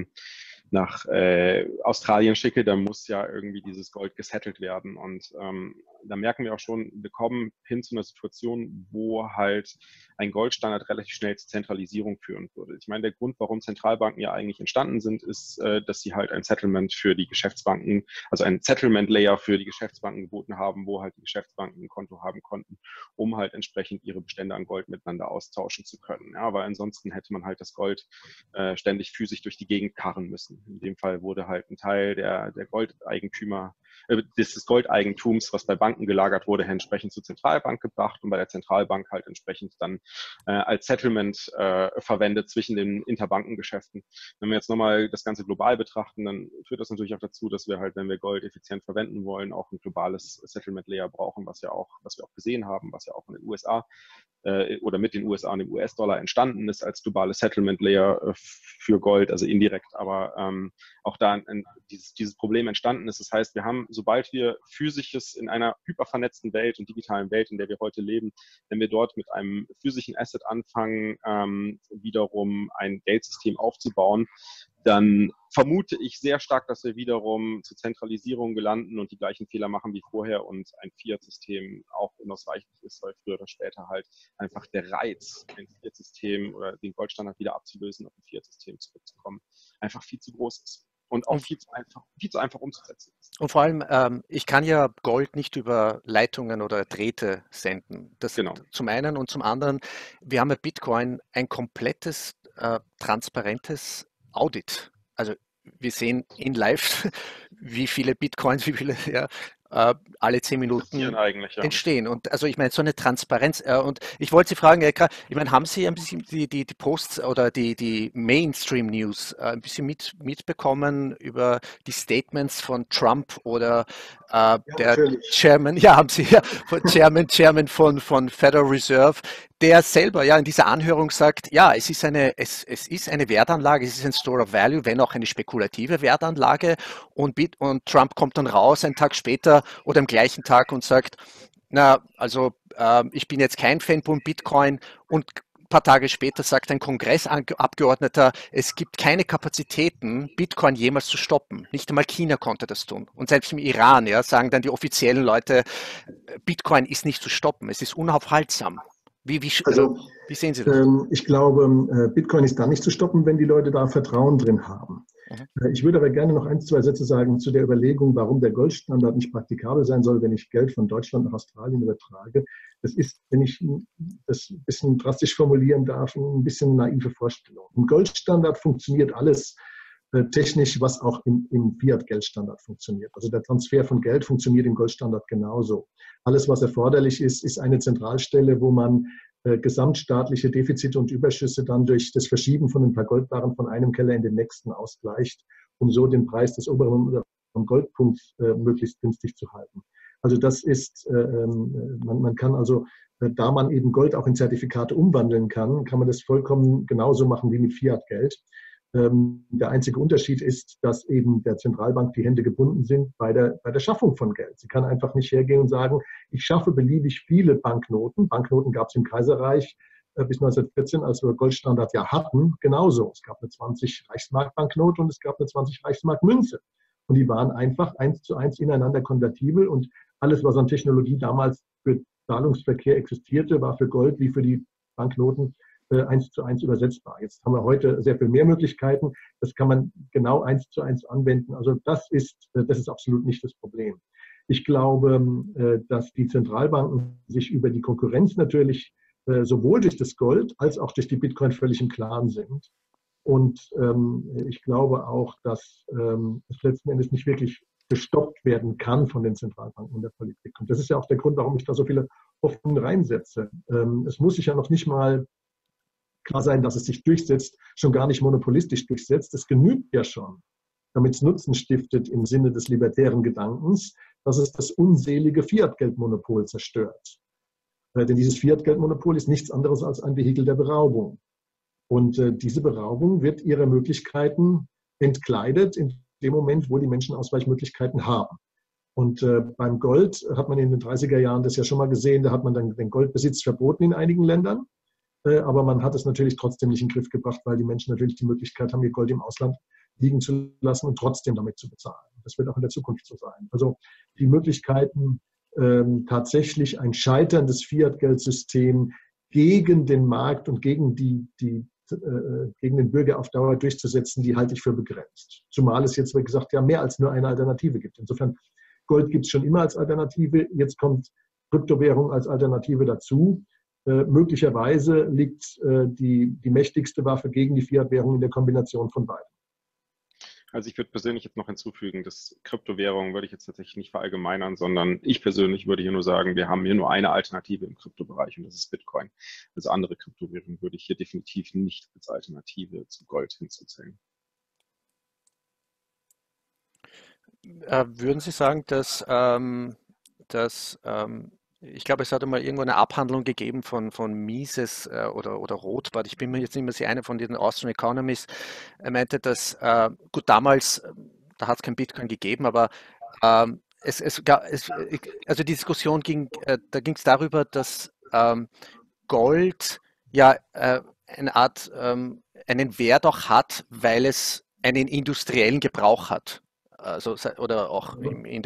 D: Australien schicke, dann muss ja irgendwie dieses Gold gesettelt werden. Und da merken wir auch schon, wir kommen hin zu einer Situation, wo halt ein Goldstandard relativ schnell zur Zentralisierung führen würde. Ich meine, der Grund, warum Zentralbanken ja eigentlich entstanden sind, ist, dass sie halt ein Settlement für die Geschäftsbanken, also ein Settlement-Layer für die Geschäftsbanken geboten haben, wo halt die Geschäftsbanken ein Konto haben konnten, um halt entsprechend ihre Bestände an Gold miteinander austauschen zu können. Ja, weil ansonsten hätte man halt das Gold ständig physisch durch die Gegend karren müssen. In dem Fall wurde halt ein Teil der Goldeigentümer, des Goldeigentums, was bei Banken gelagert wurde, entsprechend zur Zentralbank gebracht und bei der Zentralbank halt entsprechend dann als Settlement verwendet zwischen den Interbankengeschäften. Wenn wir jetzt nochmal das Ganze global betrachten, dann führt das natürlich auch dazu, dass wir halt, wenn wir Gold effizient verwenden wollen, auch ein globales Settlement-Layer brauchen, was wir auch gesehen haben, was ja auch in den USA oder mit den USA und dem US-Dollar entstanden ist als globales Settlement-Layer für Gold, also indirekt, aber auch da dieses Problem entstanden ist. Das heißt, wir haben, sobald wir physisches in einer hypervernetzten Welt und digitalen Welt, in der wir heute leben, wenn wir dort mit einem physischen Asset anfangen, wiederum ein Geldsystem aufzubauen, dann vermute ich sehr stark, dass wir wiederum zur Zentralisierung gelanden und die gleichen Fehler machen wie vorher und ein Fiat-System auch unausweichlich ist, weil früher oder später halt einfach der Reiz, ein Fiat-System oder den Goldstandard wieder abzulösen, auf ein Fiat-System zurückzukommen, einfach viel zu groß ist. Und auch viel zu einfach umzusetzen ist.
B: Und vor allem, ich kann ja Gold nicht über Leitungen oder Drähte senden. Das
D: Genau.
B: Zum einen und zum anderen, wir haben bei Bitcoin ein komplettes, transparentes Audit. Also wir sehen in live, wie viele Bitcoins, alle 10 Minuten entstehen. Und also ich meine, so eine Transparenz. Und ich wollte Sie fragen, ich meine, haben Sie ein bisschen die Posts oder die Mainstream-News ein bisschen mitbekommen über die Statements von Trump oder der
C: natürlich.
B: Chairman, ja, haben Sie ja, Chairman von Federal Reserve, der selber ja in dieser Anhörung sagt, ja, es ist eine Wertanlage, es ist ein Store of Value, wenn auch eine spekulative Wertanlage und Trump kommt dann raus einen Tag später oder am gleichen Tag und sagt, na, also ich bin jetzt kein Fan von Bitcoin und ein paar Tage später sagt ein Kongressabgeordneter, es gibt keine Kapazitäten, Bitcoin jemals zu stoppen. Nicht einmal China konnte das tun. Und selbst im Iran, ja, sagen dann die offiziellen Leute, Bitcoin ist nicht zu stoppen, es ist unaufhaltsam. Wie sehen Sie das?
C: Ich glaube, Bitcoin ist dann nicht zu stoppen, wenn die Leute da Vertrauen drin haben. Ich würde aber gerne noch 1, 2 Sätze sagen zu der Überlegung, warum der Goldstandard nicht praktikabel sein soll, wenn ich Geld von Deutschland nach Australien übertrage. Das ist, wenn ich das ein bisschen drastisch formulieren darf, ein bisschen eine naive Vorstellung. Im Goldstandard funktioniert alles technisch, was auch im Fiat-Geldstandard funktioniert. Also der Transfer von Geld funktioniert im Goldstandard genauso. Alles, was erforderlich ist, ist eine Zentralstelle, wo man gesamtstaatliche Defizite und Überschüsse dann durch das Verschieben von ein paar Goldbarren von einem Keller in den nächsten ausgleicht, um so den Preis des oberen Goldpunkts möglichst günstig zu halten. Also das ist, man kann also, da man eben Gold auch in Zertifikate umwandeln kann, kann man das vollkommen genauso machen wie mit Fiat-Geld. Der einzige Unterschied ist, dass eben der Zentralbank die Hände gebunden sind bei der Schaffung von Geld. Sie kann einfach nicht hergehen und sagen, ich schaffe beliebig viele Banknoten. Banknoten gab es im Kaiserreich bis 1914, als wir Goldstandard ja hatten, genauso. Es gab eine 20 Reichsmark-Banknote und es gab eine 20 Reichsmark-Münze. Und die waren einfach 1:1 ineinander konvertibel und alles, was an Technologie damals für Zahlungsverkehr existierte, war für Gold wie für die Banknoten 1:1 übersetzbar. Jetzt haben wir heute sehr viel mehr Möglichkeiten. Das kann man genau 1:1 anwenden. Also das ist absolut nicht das Problem. Ich glaube, dass die Zentralbanken sich über die Konkurrenz natürlich sowohl durch das Gold als auch durch die Bitcoin völlig im Klaren sind. Und ich glaube auch, dass es letzten Endes nicht wirklich gestoppt werden kann von den Zentralbanken und der Politik. Und das ist ja auch der Grund, warum ich da so viele Hoffnungen reinsetze. Es muss sich ja noch nicht mal klar sein, dass es sich durchsetzt, schon gar nicht monopolistisch durchsetzt. Es genügt ja schon, damit es Nutzen stiftet im Sinne des libertären Gedankens, dass es das unselige Fiat-Geldmonopol zerstört. Denn dieses Fiat-Geldmonopol ist nichts anderes als ein Vehikel der Beraubung. Und diese Beraubung wird ihrer Möglichkeiten entkleidet in dem Moment, wo die Menschen Ausweichmöglichkeiten haben. Und beim Gold hat man in den 30er Jahren das ja schon mal gesehen, da hat man dann den Goldbesitz verboten in einigen Ländern. Aber man hat es natürlich trotzdem nicht in den Griff gebracht, weil die Menschen natürlich die Möglichkeit haben, ihr Gold im Ausland liegen zu lassen und trotzdem damit zu bezahlen. Das wird auch in der Zukunft so sein. Also die Möglichkeiten, tatsächlich ein scheiterndes Fiat-Geldsystem gegen den Markt und gegen gegen den Bürger auf Dauer durchzusetzen, die halte ich für begrenzt. Zumal es jetzt, wie gesagt, ja mehr als nur eine Alternative gibt. Insofern, Gold gibt es schon immer als Alternative. Jetzt kommt Kryptowährung als Alternative dazu. Möglicherweise liegt die mächtigste Waffe gegen die Fiat-Währung in der Kombination von beiden.
D: Also ich würde persönlich jetzt noch hinzufügen, dass Kryptowährungen würde ich jetzt tatsächlich nicht verallgemeinern, sondern ich persönlich würde hier nur sagen, wir haben hier nur eine Alternative im Kryptobereich und das ist Bitcoin. Also andere Kryptowährungen würde ich hier definitiv nicht als Alternative zu Gold hinzuzählen.
B: Würden Sie sagen, dass ich glaube, es hat einmal irgendwo eine Abhandlung gegeben von Mises oder Rothbard. Ich bin mir jetzt nicht mehr sicher, einer von diesen Austrian Economists. Er meinte, dass, gut, damals, da hat es kein Bitcoin gegeben, aber also die Diskussion da ging es darüber, dass Gold ja eine Art, einen Wert auch hat, weil es einen industriellen Gebrauch hat. Also, oder auch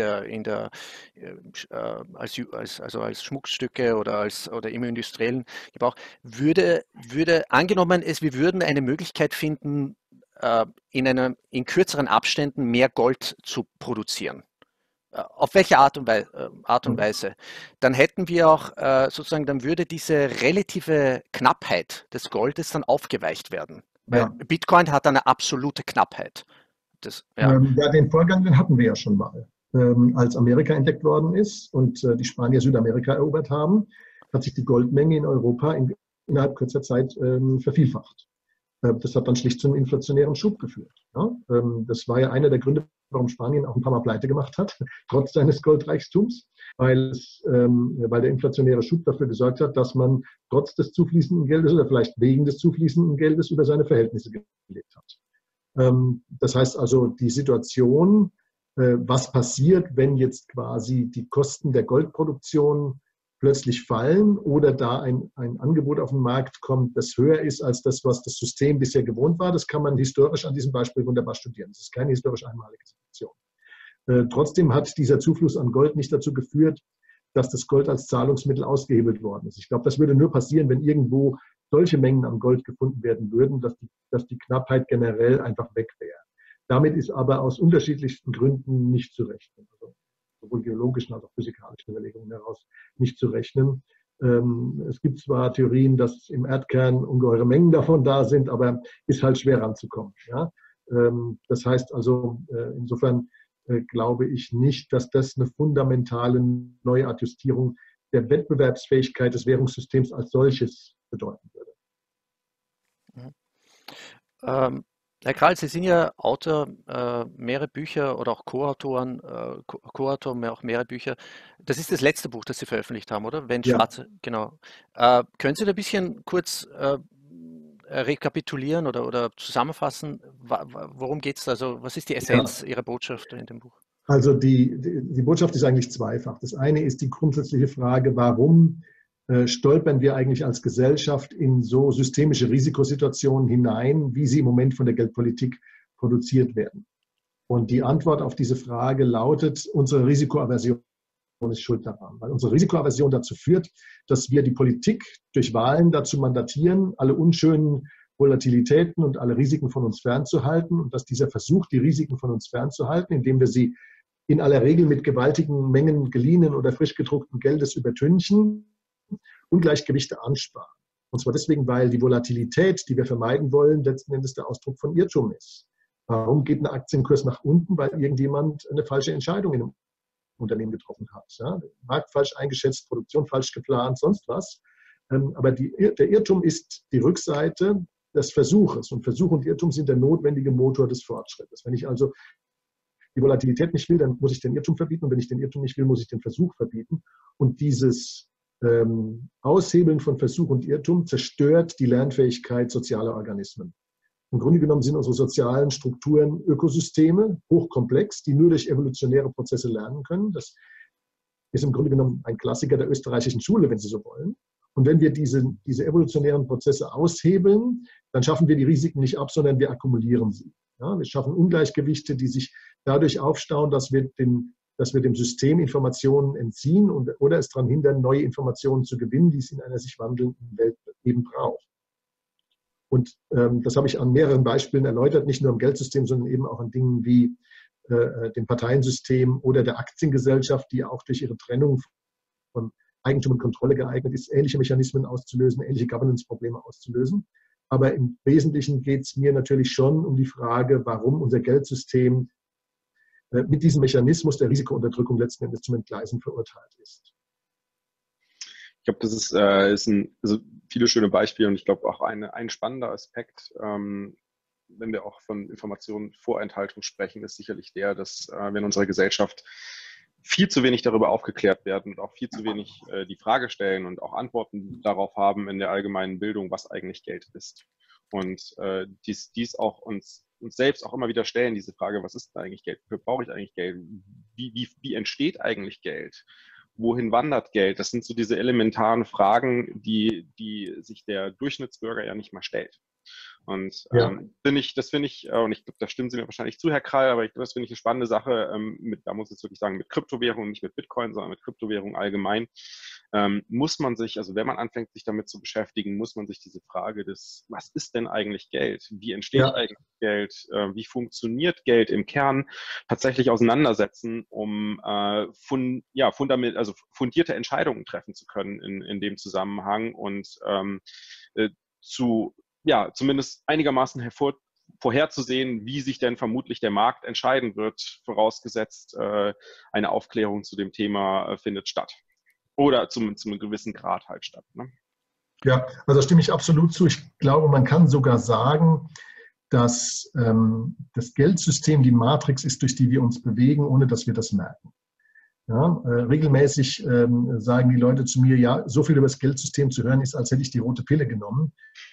B: als Schmuckstücke oder im industriellen Gebrauch, angenommen wir würden eine Möglichkeit finden, in kürzeren Abständen mehr Gold zu produzieren. Auf welche Art und Weise? Dann hätten wir auch sozusagen, dann würde diese relative Knappheit des Goldes dann aufgeweicht werden. Weil Bitcoin hat eine absolute Knappheit.
C: Den Vorgang, den hatten wir ja schon mal. Als Amerika entdeckt worden ist und die Spanier Südamerika erobert haben, hat sich die Goldmenge in Europa innerhalb kurzer Zeit vervielfacht. Das hat dann schlicht zum inflationären Schub geführt. Ja? Das war ja einer der Gründe, warum Spanien auch ein paar Mal pleite gemacht hat, trotz seines Goldreichtums, weil der inflationäre Schub dafür gesorgt hat, dass man trotz des zufließenden Geldes oder vielleicht wegen des zufließenden Geldes über seine Verhältnisse gelebt hat. Das heißt also, die Situation, was passiert, wenn jetzt quasi die Kosten der Goldproduktion plötzlich fallen oder da ein Angebot auf den Markt kommt, das höher ist als das, was das System bisher gewohnt war. Das kann man historisch an diesem Beispiel wunderbar studieren. Das ist keine historisch einmalige Situation. Trotzdem hat dieser Zufluss an Gold nicht dazu geführt, dass das Gold als Zahlungsmittel ausgehebelt worden ist. Ich glaube, das würde nur passieren, wenn irgendwo solche Mengen an Gold gefunden werden würden, dass die Knappheit generell einfach weg wäre. Damit ist aber aus unterschiedlichsten Gründen nicht zu rechnen. Also sowohl geologischen als auch physikalischen Überlegungen heraus nicht zu rechnen. Es gibt zwar Theorien, dass im Erdkern ungeheure Mengen davon da sind, aber ist halt schwer ranzukommen. Ja? Das heißt also, insofern glaube ich nicht, dass das eine fundamentale Neuadjustierung der Wettbewerbsfähigkeit des Währungssystems als solches bedeuten würde.
B: Herr Krall, Sie sind ja Autor mehrere Bücher oder auch Co-Autoren, Co-Autor auch mehrere Bücher. Das ist das letzte Buch, das Sie veröffentlicht haben, oder? Wenn Schwarze, genau. Können Sie da ein bisschen kurz rekapitulieren oder zusammenfassen? Worum geht es? Also, was ist die Essenz Ihrer Botschaft in dem Buch?
C: Also die Botschaft ist eigentlich zweifach. Das eine ist die grundsätzliche Frage, warum stolpern wir eigentlich als Gesellschaft in so systemische Risikosituationen hinein, wie sie im Moment von der Geldpolitik produziert werden. Und die Antwort auf diese Frage lautet, unsere Risikoaversion ist schuld daran. Weil unsere Risikoaversion dazu führt, dass wir die Politik durch Wahlen dazu mandatieren, alle unschönen Volatilitäten und alle Risiken von uns fernzuhalten und dass dieser Versuch, die Risiken von uns fernzuhalten, indem wir sie in aller Regel mit gewaltigen Mengen geliehenen oder frisch gedruckten Geldes übertünchen, Ungleichgewichte ansparen. Und zwar deswegen, weil die Volatilität, die wir vermeiden wollen, letzten Endes der Ausdruck von Irrtum ist. Warum geht ein Aktienkurs nach unten? Weil irgendjemand eine falsche Entscheidung in einem Unternehmen getroffen hat. Ja? Markt falsch eingeschätzt, Produktion falsch geplant, sonst was. Aber der Irrtum ist die Rückseite des Versuches. Und Versuch und Irrtum sind der notwendige Motor des Fortschrittes. Wenn ich also die Volatilität nicht will, dann muss ich den Irrtum verbieten. Und wenn ich den Irrtum nicht will, muss ich den Versuch verbieten. Und dieses Aushebeln von Versuch und Irrtum zerstört die Lernfähigkeit sozialer Organismen. Im Grunde genommen sind unsere sozialen Strukturen Ökosysteme, hochkomplex, die nur durch evolutionäre Prozesse lernen können. Das ist im Grunde genommen ein Klassiker der österreichischen Schule, wenn Sie so wollen. Und wenn wir diese evolutionären Prozesse aushebeln, dann schaffen wir die Risiken nicht ab, sondern wir akkumulieren sie. Ja, wir schaffen Ungleichgewichte, die sich dadurch aufstauen, dass wir dem System Informationen entziehen oder es daran hindern, neue Informationen zu gewinnen, die es in einer sich wandelnden Welt eben braucht. Und das habe ich an mehreren Beispielen erläutert, nicht nur im Geldsystem, sondern eben auch an Dingen wie dem Parteiensystem oder der Aktiengesellschaft, die auch durch ihre Trennung von Eigentum und Kontrolle geeignet ist, ähnliche Mechanismen auszulösen, ähnliche Governance-Probleme auszulösen. Aber im Wesentlichen geht es mir natürlich schon um die Frage, warum unser Geldsystem mit diesem Mechanismus der Risikounterdrückung letzten Endes zum Entgleisen verurteilt ist.
D: Ich glaube, das ist also viele schöne Beispiele und ich glaube auch ein spannender Aspekt, wenn wir auch von Informationenvorenthaltung sprechen, ist sicherlich der, dass wir in unserer Gesellschaft viel zu wenig darüber aufgeklärt werden und auch viel zu wenig die Frage stellen und auch Antworten darauf haben in der allgemeinen Bildung, was eigentlich Geld ist. Und dies auch uns selbst auch immer wieder stellen, diese Frage, was ist denn eigentlich Geld? Wofür brauche ich eigentlich Geld? Wie entsteht eigentlich Geld? Wohin wandert Geld? Das sind so diese elementaren Fragen, die sich der Durchschnittsbürger ja nicht mal stellt. Und das finde ich, und ich glaube, da stimmen Sie mir wahrscheinlich zu, Herr Krall, aber das finde ich eine spannende Sache, da muss ich jetzt wirklich sagen, mit Kryptowährungen, nicht mit Bitcoin, sondern mit Kryptowährungen allgemein, muss man sich, also wenn man anfängt, sich damit zu beschäftigen, muss man sich diese Frage was ist denn eigentlich Geld? Wie entsteht eigentlich Geld? Wie funktioniert Geld im Kern? Tatsächlich auseinandersetzen, um fundierte Entscheidungen treffen zu können in dem Zusammenhang und zumindest einigermaßen vorherzusehen, wie sich denn vermutlich der Markt entscheiden wird, vorausgesetzt eine Aufklärung zu dem Thema findet statt. Oder zum gewissen Grad halt statt. Ne?
C: Ja, also da stimme ich absolut zu. Ich glaube, man kann sogar sagen, dass das Geldsystem die Matrix ist, durch die wir uns bewegen, ohne dass wir das merken. Ja, regelmäßig sagen die Leute zu mir, ja, so viel über das Geldsystem zu hören ist, als hätte ich die rote Pille genommen.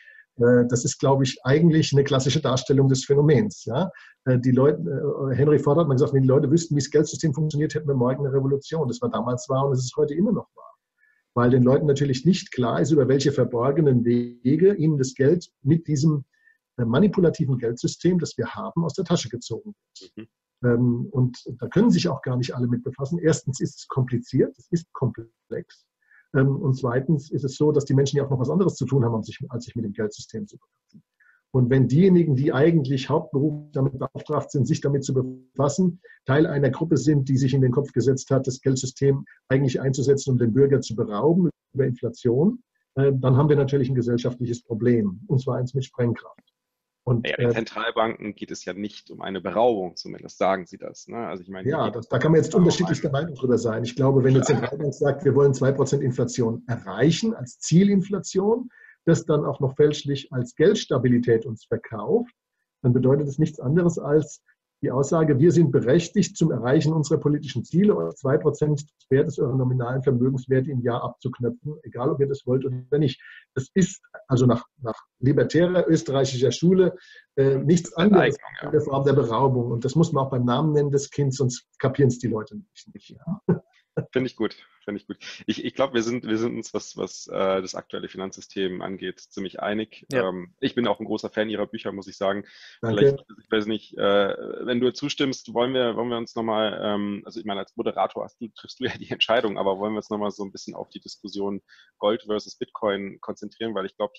C: Das ist, glaube ich, eigentlich eine klassische Darstellung des Phänomens. Ja? Die Leute, Henry Ford hat mal gesagt, wenn die Leute wüssten, wie das Geldsystem funktioniert, hätten wir morgen eine Revolution. Das war damals wahr und es ist heute immer noch wahr. Weil den Leuten natürlich nicht klar ist, über welche verborgenen Wege ihnen das Geld mit diesem manipulativen Geldsystem, das wir haben, aus der Tasche gezogen wird. Und da können sich auch gar nicht alle mit befassen. Erstens ist es kompliziert, es ist komplex. Und zweitens ist es so, dass die Menschen ja auch noch was anderes zu tun haben, als sich mit dem Geldsystem zu befassen. Und wenn diejenigen, die eigentlich hauptberuflich damit beauftragt sind, sich damit zu befassen, Teil einer Gruppe sind, die sich in den Kopf gesetzt hat, das Geldsystem eigentlich einzusetzen, um den Bürger zu berauben über Inflation, dann haben wir natürlich ein gesellschaftliches Problem, und zwar eins mit Sprengkraft. Und,
D: ja, den Zentralbanken geht es ja nicht um eine Beraubung, zumindest sagen sie das. Ne? Also ich meine,
C: ja, da kann man jetzt unterschiedlichster Meinung drüber sein. Ich glaube, wenn die Zentralbank sagt, wir wollen 2% Inflation erreichen als Zielinflation, das dann auch noch fälschlich als Geldstabilität uns verkauft, dann bedeutet es nichts anderes als die Aussage, wir sind berechtigt zum Erreichen unserer politischen Ziele, euch 2% des Wertes eurer nominalen Vermögenswerte im Jahr abzuknöpfen, egal ob ihr das wollt oder nicht. Das ist also nach libertärer österreichischer Schule nichts anderes als eine Form der Beraubung. Und das muss man auch beim Namen nennen des Kindes, sonst kapieren es die Leute nicht. Ja.
D: Finde ich gut. Ich glaube, wir sind uns, was das aktuelle Finanzsystem angeht, ziemlich einig.
B: Ja.
D: Ich bin auch ein großer Fan Ihrer Bücher, muss ich sagen.
C: Danke.
D: Vielleicht, ich weiß nicht, wenn du zustimmst, wollen wir uns nochmal, also ich meine, als Moderator triffst du ja die Entscheidung, aber wollen wir uns nochmal so ein bisschen auf die Diskussion Gold versus Bitcoin konzentrieren, weil ich glaube,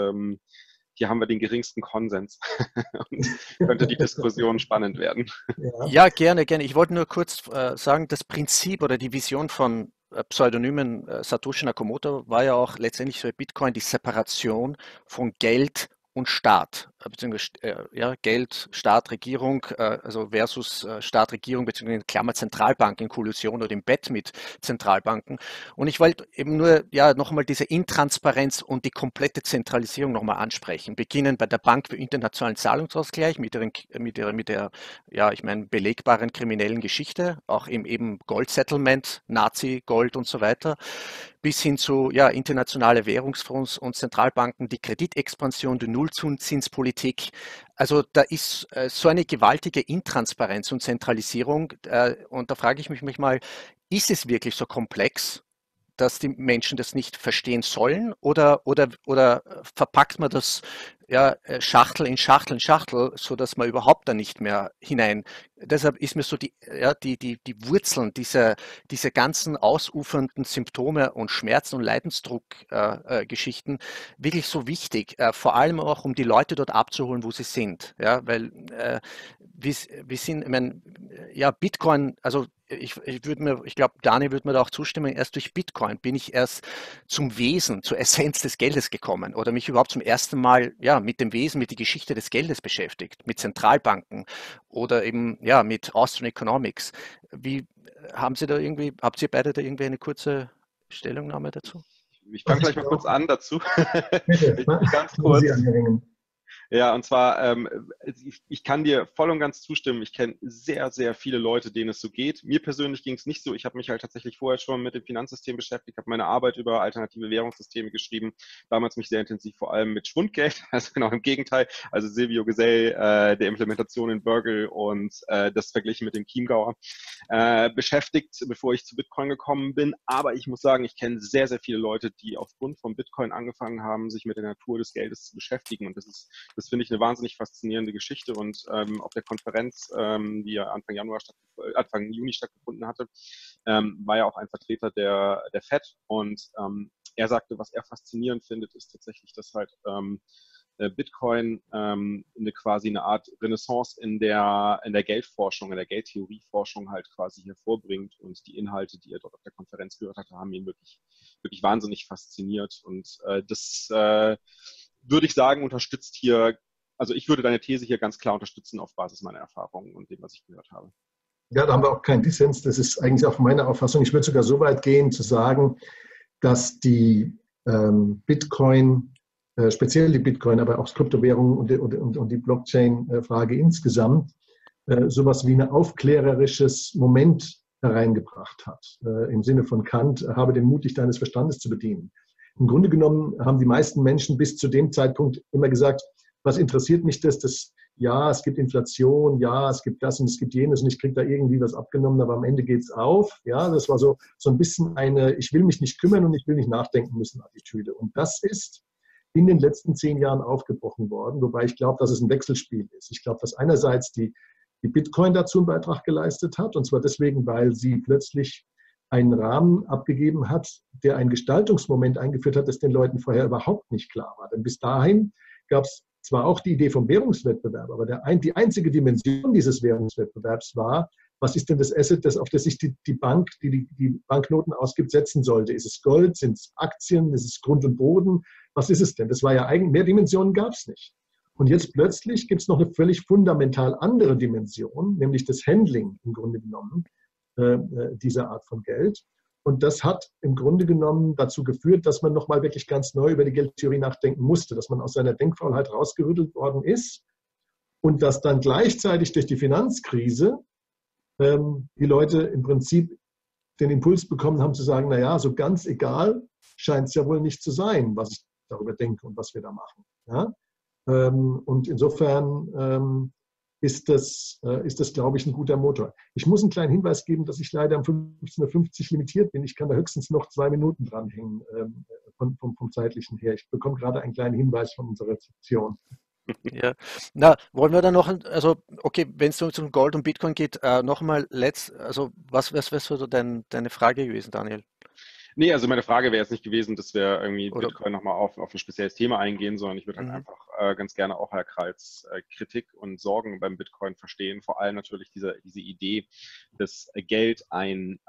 D: hier haben wir den geringsten Konsens und könnte die Diskussion spannend werden.
B: Ja, gerne. Ich wollte nur kurz sagen, das Prinzip oder die Vision von Pseudonymen Satoshi Nakamoto war ja auch letztendlich für Bitcoin die Separation von Geld und Staat, beziehungsweise Geld, Staat, Regierung, also versus Staat, Regierung, beziehungsweise in Klammer Zentralbank in Kollusion oder im Bett mit Zentralbanken. Und ich wollte eben nur noch einmal diese Intransparenz und die komplette Zentralisierung noch mal ansprechen. Beginnen bei der Bank für internationalen Zahlungsausgleich mit der belegbaren kriminellen Geschichte, auch im eben Gold-Settlement, Nazi-Gold und so weiter, bis hin zu internationale Währungsfonds und Zentralbanken, die Kreditexpansion, die Nullzinspolitik. Also da ist so eine gewaltige Intransparenz und Zentralisierung. Und da frage ich mich manchmal, ist es wirklich so komplex, dass die Menschen das nicht verstehen sollen? Oder verpackt man das Schachtel in Schachtel, sodass man überhaupt da nicht mehr hinein. Deshalb ist mir so die Wurzeln dieser ganzen ausufernden Symptome und Schmerzen und Leidensdruck-Geschichten wirklich so wichtig. Vor allem auch, um die Leute dort abzuholen, wo sie sind. Ja, weil wir sind, ich meine, Bitcoin, also ich glaube, Dani würde mir da auch zustimmen, erst durch Bitcoin bin ich erst zum Wesen, zur Essenz des Geldes gekommen oder mich überhaupt zum ersten Mal mit dem Wesen, mit der Geschichte des Geldes beschäftigt, mit Zentralbanken oder eben mit Austrian Economics. Habt ihr beide da irgendwie eine kurze Stellungnahme dazu?
D: Ich fange gleich mal kurz an dazu.
C: Bitte,
D: ganz kurz. Ja, und zwar, ich kann dir voll und ganz zustimmen. Ich kenne sehr, sehr viele Leute, denen es so geht. Mir persönlich ging es nicht so. Ich habe mich halt tatsächlich vorher schon mit dem Finanzsystem beschäftigt, habe meine Arbeit über alternative Währungssysteme geschrieben, damals mich sehr intensiv vor allem mit Schwundgeld, also genau im Gegenteil, also Silvio Gesell, der Implementation in Burgle und das verglichen mit dem Chiemgauer beschäftigt, bevor ich zu Bitcoin gekommen bin. Aber ich muss sagen, ich kenne sehr, sehr viele Leute, die aufgrund von Bitcoin angefangen haben, sich mit der Natur des Geldes zu beschäftigen. Und das finde ich eine wahnsinnig faszinierende Geschichte und auf der Konferenz, die ja Anfang Juni stattgefunden hatte, war ja auch ein Vertreter der Fed und er sagte, was er faszinierend findet, ist tatsächlich, dass halt Bitcoin quasi eine Art Renaissance in der Geldforschung, in der Geldtheorieforschung halt quasi hervorbringt und die Inhalte, die er dort auf der Konferenz gehört hatte, haben ihn wirklich, wirklich wahnsinnig fasziniert und das würde ich sagen, unterstützt hier, also ich würde deine These hier ganz klar unterstützen auf Basis meiner Erfahrungen und dem, was ich gehört habe.
C: Ja, da haben wir auch keinen Dissens. Das ist eigentlich auch meine Auffassung. Ich würde sogar so weit gehen, zu sagen, dass die Bitcoin speziell die Bitcoin, aber auch Kryptowährungen und die Blockchain-Frage insgesamt, sowas wie ein aufklärerisches Moment hereingebracht hat. Im Sinne von Kant, habe den Mut, dich deines Verstandes zu bedienen. Im Grunde genommen haben die meisten Menschen bis zu dem Zeitpunkt immer gesagt, was interessiert mich das? Ja, es gibt Inflation, ja, es gibt das und es gibt jenes und ich kriege da irgendwie was abgenommen, aber am Ende geht es auf. Ja, das war so ein bisschen eine, ich will mich nicht kümmern und ich will nicht nachdenken müssen Attitüde. Und das ist in den letzten 10 Jahren aufgebrochen worden, wobei ich glaube, dass es ein Wechselspiel ist. Ich glaube, dass einerseits die Bitcoin dazu einen Beitrag geleistet hat, und zwar deswegen, weil sie plötzlich einen Rahmen abgegeben hat, der einen Gestaltungsmoment eingeführt hat, das den Leuten vorher überhaupt nicht klar war. Denn bis dahin gab es zwar auch die Idee vom Währungswettbewerb, aber die einzige Dimension dieses Währungswettbewerbs war, was ist denn das Asset, auf das sich die Bank, die Banknoten ausgibt, setzen sollte? Ist es Gold, sind es Aktien, ist es Grund und Boden? Was ist es denn? Das war ja eigentlich, mehr Dimensionen gab es nicht. Und jetzt plötzlich gibt es noch eine völlig fundamental andere Dimension, nämlich das Handling im Grunde genommen dieser Art von Geld. Und das hat im Grunde genommen dazu geführt, dass man nochmal wirklich ganz neu über die Geldtheorie nachdenken musste, dass man aus seiner Denkfaulheit rausgerüttelt worden ist und dass dann gleichzeitig durch die Finanzkrise die Leute im Prinzip den Impuls bekommen haben zu sagen, naja, so ganz egal scheint es ja wohl nicht zu sein, was ich darüber denke und was wir da machen. Ja? Und insofern ist das, glaube ich, ein guter Motor. Ich muss einen kleinen Hinweis geben, dass ich leider um 15:50 Uhr limitiert bin. Ich kann da höchstens noch 2 Minuten dranhängen vom zeitlichen her. Ich bekomme gerade einen kleinen Hinweis von unserer Rezeption.
B: Ja, na, wollen wir dann noch, also okay, wenn es um Gold und Bitcoin geht, nochmal also was wäre deine Frage gewesen, Daniel?
D: Nee, also meine Frage wäre jetzt nicht gewesen, dass wir irgendwie Bitcoin nochmal auf ein spezielles Thema eingehen, sondern ich würde halt einfach ganz gerne auch Herr Kreils Kritik und Sorgen beim Bitcoin verstehen. Vor allem natürlich diese Idee, dass Geld eine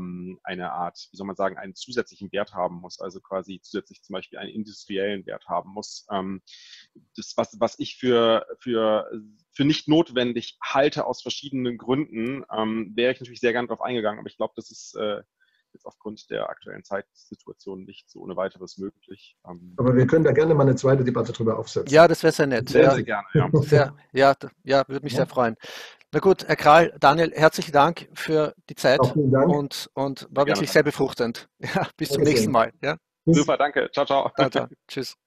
D: Art, wie soll man sagen, einen zusätzlichen Wert haben muss, also quasi zusätzlich zum Beispiel einen industriellen Wert haben muss. Das, was ich für nicht notwendig halte aus verschiedenen Gründen, wäre ich natürlich sehr gerne darauf eingegangen, aber ich glaube, das ist jetzt aufgrund der aktuellen Zeitsituation nicht so ohne weiteres möglich.
C: Aber wir können da gerne mal eine zweite Debatte drüber aufsetzen.
B: Ja, das wäre sehr nett.
D: Sehr gerne, ja.
B: Würde mich sehr freuen. Na gut, Herr Kral, Daniel, herzlichen Dank für die Zeit und war wirklich sehr befruchtend. Ja, bis zum nächsten Mal. Ja.
D: Super, danke. Ciao, ciao.
B: Ciao, ciao. Tschüss.